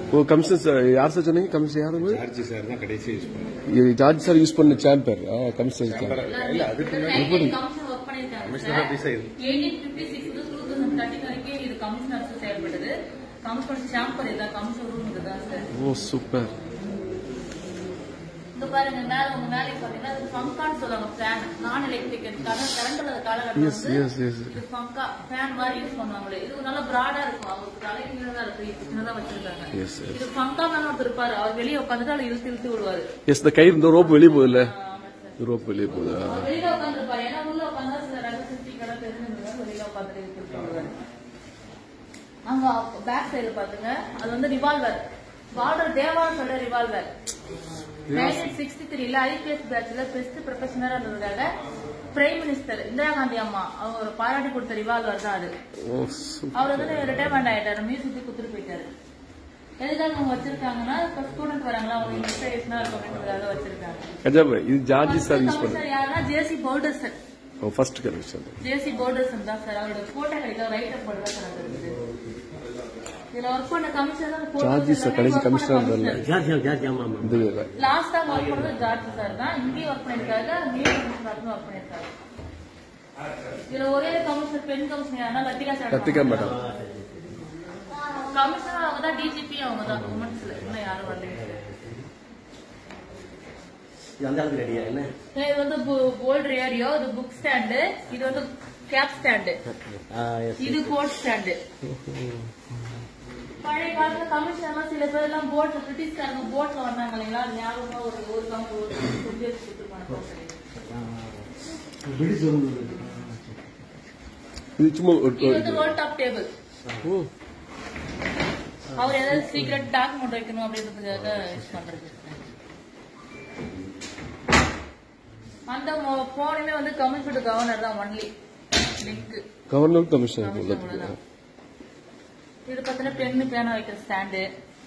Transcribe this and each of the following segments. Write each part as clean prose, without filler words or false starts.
ஓ commission sir யார் sir சொன்னீங்க? Commission யாரு? ஜார்ஜ் சார் தான் கடைசி யூஸ் பண்ணாரு. ஜார்ஜ் சார் யூஸ் பண்ண சாம்பர். கமிஷன் இல்ல அதுக்கு முன்னாடி கமிஷனர் ஆபீஸ் இது 1856 2013 வரைக்கும் இது கமிஷனர்ஸ் செயல்பட்டது. கமிஷனர் சாம்பர் இதான் கமிஷனர் ரூம் இதுதான் சார். ஓ சூப்பர். இந்த பாருங்க மேல உங்க மேலே பாத்தீங்கன்னா இது ஃபங்கான்னு சொல்லுவாங்க. ஃபேன் நான் எலக்ட்ரிக்கல் கரண்ட் இல்லாத காலகட்டத்துல இது ஃபங்கா ஃபேன் மாதிரி யூஸ் பண்ணுவாங்களே. இது நல்லா பிராடா இருக்கும். அவருக்கு தலையில தான் இருக்கு. சின்னதா வச்சிருக்காங்க. இது ஃபங்கா மேல ஒருத்தர் இருப்பாரு. அவர் வெளியே உட்காந்துட்டு அதை இழுத்து விடுவாரு. எஸ் இந்த கயிறு இந்த ரோப் வெளியே போகுதுல்ல. ரோப் வெளியே போகுது. வெளியில உட்காந்துருப்பாரு. ஏன்னா உள்ள உட்காந்தா சில ரகசியத்தி கடை தெரிஞ்சுருந்தா வெளியில உட்காந்துட்டு இழுத்து விடுவாரு. அங்க பேக் சைடு பாத்துங்க அது வந்து ரிவால்வர். பார்டர் தேவான்னு சொல்ற ரிவால்வர். 1963 ஐபிஎஸ் பேட்ச்ல பெஸ்ட் ப்ரொஃபஷனலா இருந்ததுக்காக பிரைம் மினிஸ்டர் இந்திரா காந்தி அம்மா அவங்க பாராட்டி கொடுத்த ரிவால்வர் தான் அது. அவர் வந்து ரிட்டையர்மெண்ட் ஆயிட்டாரு. மியூசியத்துக்கு கொடுத்துட்டு போயிட்டாரு. எதுக்காக அவங்க வச்சிருக்காங்கன்னா இப்ப ஸ்டூடெண்ட் வராங்களா அவங்க இன்ஸ்பிரேஷனா இருக்கும் வச்சிருக்காங்க. இது ஜார்ஜ் சார் யூஸ் பண்ண யாருன்னா ஜேசி பவுடர்சன். ஃபர்ஸ்ட் கமிஷன் ஜேசி பவுடர்சன் தான் சார். அவரோட போட்டோ கிடைக்க ரைட் அப் பண்ணதான் சார் அது இருக்குது. இதுல ஒர்க் பண்ண கமிஷனர் ஜார்ஜ் சார் கடைசி கமிஷனர் இல்ல. ஜார்ஜ் ஆமா ஆமா. லாஸ்ட் டைம் ஒர்க் பண்ணது ஜார்ஜ் சார் தான். இங்கே ஒர்க் பண்ணிருக்காங்க. நியூ கமிஷனர் ஒர்க் பண்ணிருக்காங்க. இதுல ஒரே கமிஷனர் பெண் கமிஷனர் யாருன்னா லத்திகா மேடம். கமிஷனர் அவங்க தான். டிஜிபி அவங்க தான். உமன்ஸ்ல இன்னும் யாரும் வரல. இது வந்து போல்ட் ரேடியோ. இது புக் ஸ்டாண்டு. இது வந்து கேப் ஸ்டாண்டு. இது கோட் ஸ்டாண்டு. பழைய காலத்துல கமிஷனர் சில பேர் எல்லாம் போட்ல பிரிட்டிஷ்காரங்க போட்ல வந்தாங்க இல்லைங்களா. ஞாபகமா ஒரு கம்பு டாப் டேபிள். அவர் ஏதாவது சீக்ரெட் டாக்குமெண்ட் வைக்கணும் அப்படின்றதுக்காக யூஸ் பண்றது. அந்த போனுமே வந்து கமிஷன் கவர்னர் தான். Only link governor commission. இது பார்த்தீங்கன்னா பெண்ணு பேனா வைக்கிற ஸ்டாண்டு.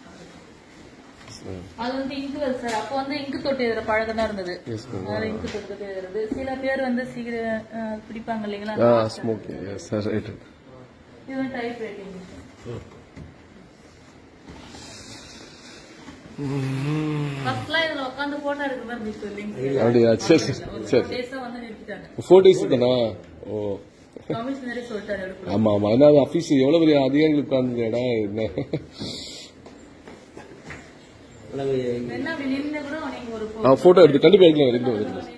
அது வந்து இங்கு சார். அப்போ வந்து இங்கு தொட்டி எழுதுற பழக்கம் தான் இருந்தது. இங்கு தொட்டி எழுதுறது. சில பேர் வந்து சீக்கிரம் பிடிப்பாங்க இல்லைங்களா. இது வந்து டைப் ரைட்டிங். ஃபர்ஸ்ட்லாம் இதுல உட்காந்து போட்டோ எடுக்கிற மாதிரி இருந்துச்சு. வந்து நிறுத்திட்டாங்க. போட்டோஸ் தானா? ஓ கமிஷனரே சொல்லிட்டாரு எடுக்கணும். ஆமா ஆமா. ஏன்னா ஆபீஸ் எவ்வளவு பெரிய அதிகாரிகள் உட்கார்ந்து இடம் என்ன. என்ன நின்று கூட நீங்க ஒரு போட்டோ எடுத்து கண்டிப்பா எடுக்கலாம்.